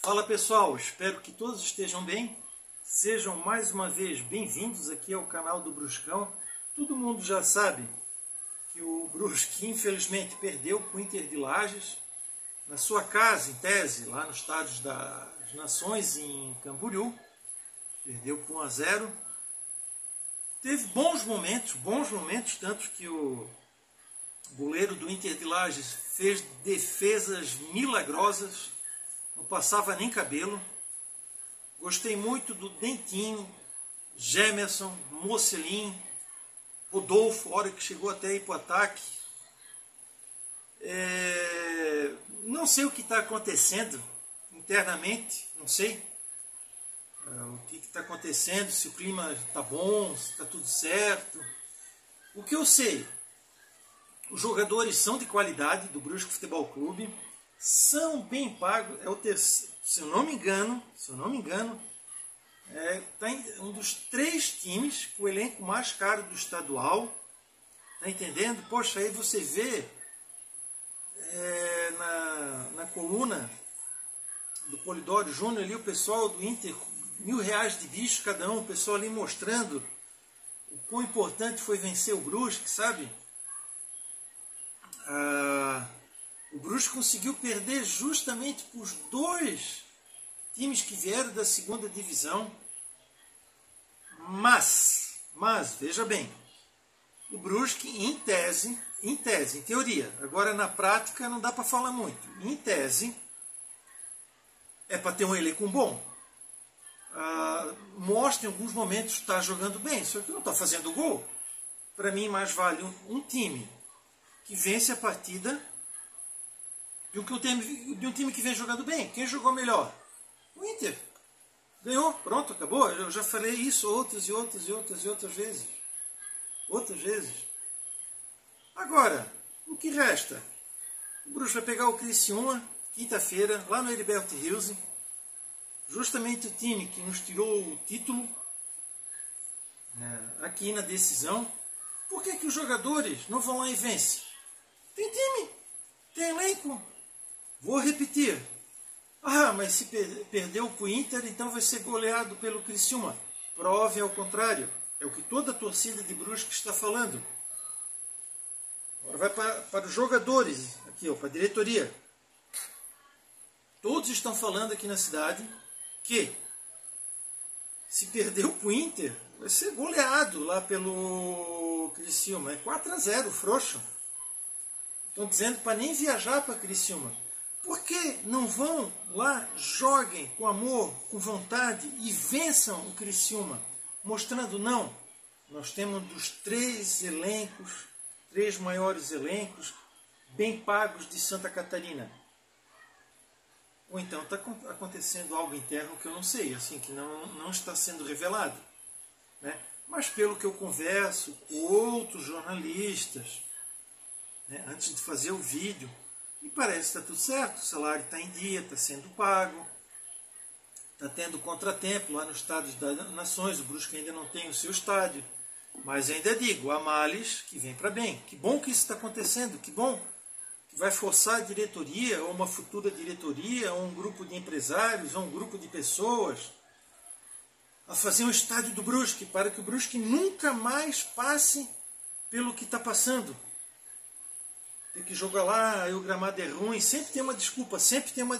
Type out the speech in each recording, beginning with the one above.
Fala pessoal, espero que todos estejam bem. Sejam mais uma vez bem-vindos aqui ao canal do Bruscão. Todo mundo já sabe que o Brusque infelizmente perdeu para o Inter de Lages na sua casa, em tese, lá no Estádio das Nações, em Camboriú. Perdeu por 1-0. Teve bons momentos, tanto que o goleiro do Inter de Lages fez defesas milagrosas, não passava nem cabelo. Gostei muito do Dentinho, Gemerson, Mocelin, Rodolfo, hora que chegou até ir para o ataque. Não sei o que está acontecendo internamente, não sei o que está acontecendo, se o clima está bom, se está tudo certo. O que eu sei, os jogadores são de qualidade do Brusque Futebol Clube, são bem pagos, é o terceiro, se eu não me engano, tá um dos 3 times com o elenco mais caro do estadual, tá entendendo? Poxa, aí você vê na coluna do Polidoro Júnior ali o pessoal do Inter, R$1.000 de bicho cada um, o pessoal ali mostrando o quão importante foi vencer o Brusque, sabe? O Brusque conseguiu perder justamente para os 2 times que vieram da segunda divisão. Mas veja bem, o Brusque em tese, em teoria, agora na prática não dá para falar muito. Em tese, é para ter um elenco bom. Mostra em alguns momentos que está jogando bem, só que não está fazendo gol. Para mim, mais vale um time que vence a partida de um time que vem jogando bem. Quem jogou melhor? O Inter. Ganhou, pronto, acabou. Eu já falei isso outras vezes. Agora, o que resta? O Brusque vai pegar o Criciúma, quinta-feira, lá no Heriberto Rios. Justamente o time que nos tirou o título aqui na decisão. Por que os jogadores não vão lá e vencem? Tem time, tem elenco. Vou repetir. Mas se perdeu para o Inter, então vai ser goleado pelo Criciúma. Prove ao contrário. É o que toda a torcida de Brusque está falando. Agora vai para os jogadores, aqui, para a diretoria. Todos estão falando aqui na cidade que se perdeu para o Inter, vai ser goleado lá pelo Criciúma. É 4-0, frouxo. Estão dizendo para nem viajar para Criciúma. Por que não vão lá, joguem com amor, com vontade e vençam o Criciúma? Mostrando, não, nós temos dos 3 maiores elencos, bem pagos de Santa Catarina. Ou então está acontecendo algo interno que eu não sei, assim, que não está sendo revelado. Né? Mas pelo que eu converso com outros jornalistas, antes de fazer o vídeo, me parece que está tudo certo, o salário está em dia, está sendo pago, está tendo contratempo lá no Estádio das Nações, o Brusque ainda não tem o seu estádio, mas ainda digo, há males que vêm para bem. Que bom que isso está acontecendo, que bom que vai forçar a diretoria, ou uma futura diretoria, ou um grupo de empresários, ou um grupo de pessoas, a fazer um estádio do Brusque, para que o Brusque nunca mais passe pelo que está passando. Tem que jogar lá, aí o gramado é ruim, sempre tem uma desculpa. Se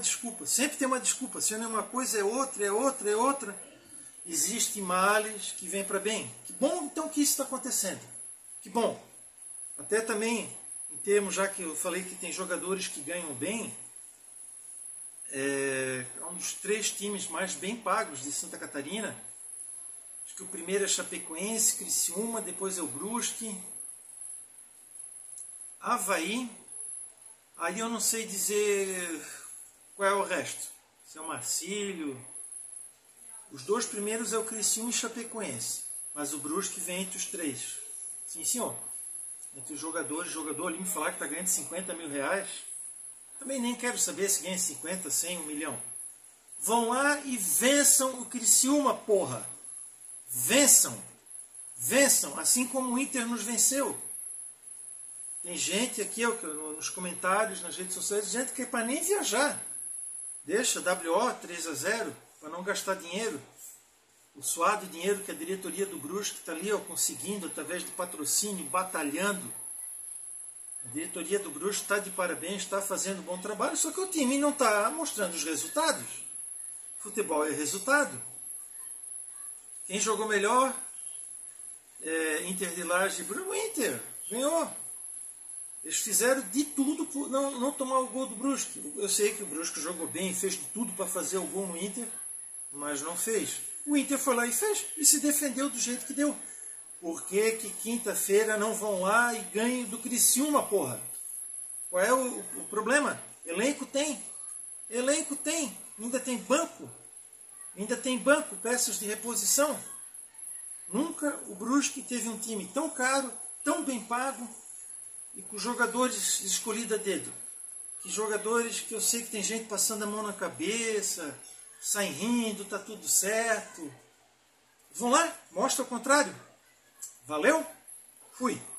não é uma coisa, é outra. Existem males que vêm para bem. Que bom então que isso está acontecendo. Que bom. Até também, em termos, já que eu falei que tem jogadores que ganham bem, é um dos 3 times mais bem pagos de Santa Catarina. Acho que o primeiro é Chapecoense, Criciúma, depois é o Brusque, Avaí, aí eu não sei dizer qual é o resto, se é o Marcílio. Os 2 primeiros é o Criciúma e Chapecoense, mas o Brusque vem entre os 3. Sim, senhor. Entre os jogadores, o jogador ali me falar que está ganhando R$50 mil, também nem quero saber se ganha 50, 100, 1 milhão. Vão lá e vençam o Criciúma, porra. Vençam, assim como o Inter nos venceu. Tem gente aqui nos comentários, nas redes sociais, gente que é para nem viajar. Deixa WO 3-0 para não gastar dinheiro. O suado dinheiro que a diretoria do Brusque está ali, ó, conseguindo através do patrocínio, batalhando. A diretoria do Brusque está de parabéns, está fazendo um bom trabalho, só que o time não está mostrando os resultados. Futebol é resultado. Quem jogou melhor? Inter de Laje, o Inter ganhou. Eles fizeram de tudo por não tomar o gol do Brusque. Eu sei que o Brusque jogou bem, fez de tudo para fazer o gol no Inter, mas não fez. O Inter foi lá e fez, e se defendeu do jeito que deu. Por que quinta-feira não vão lá e ganhem do Criciúma, porra? Qual é o problema? Elenco tem. Elenco tem. Ainda tem banco. Ainda tem banco, peças de reposição. Nunca o Brusque teve um time tão caro, tão bem pago, e com jogadores escolhidos a dedo. Que jogadores que eu sei que tem gente passando a mão na cabeça, saem rindo, tá tudo certo. Vão lá, mostra o contrário. Valeu? Fui.